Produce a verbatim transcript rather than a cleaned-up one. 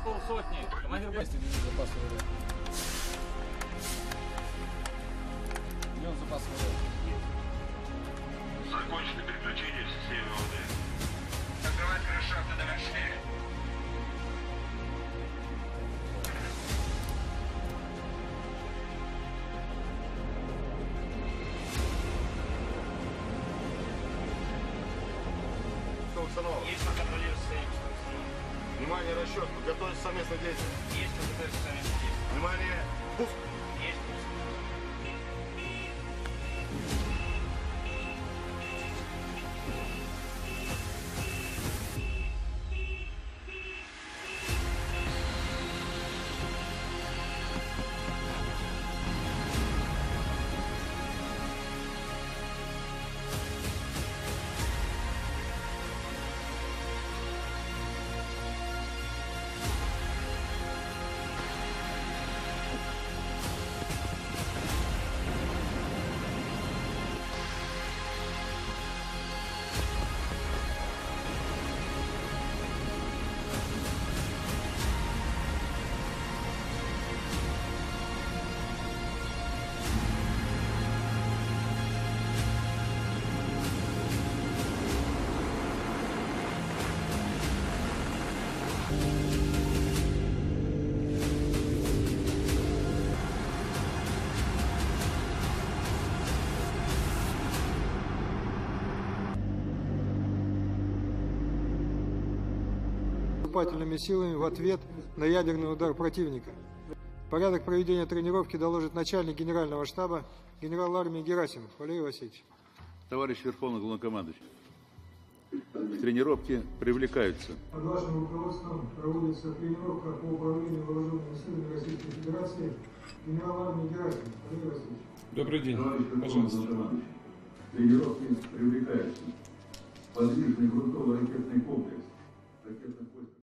полсотни. Командир вместе запас ВВ. Идем запас ВВ. Закончено переключение в системе ОД. Открывать крышу автодомер четыре. Есть проконтролировать состояние установки. Внимание, расчет. Готовится совместное действие. Есть подготовиться совместное действие. Внимание, пуск. Есть пуск. Наступательными силами в ответ на ядерный удар противника. Порядок проведения тренировки доложит начальник генерального штаба генерал армии Герасимов Валерий Васильевич. Товарищ Верховный Главнокомандующий, к тренировке привлекаются. Под вашим руководством проводится тренировка по управлению вооруженными силами Российской Федерации генерал армии Герасимов Валерий Васильевич. Добрый день. Товарищ Пожалуйста. Главнокомандующий, к тренировке привлекаются подвижный грунтово-ракетный комплекс. Ракетный комплекс.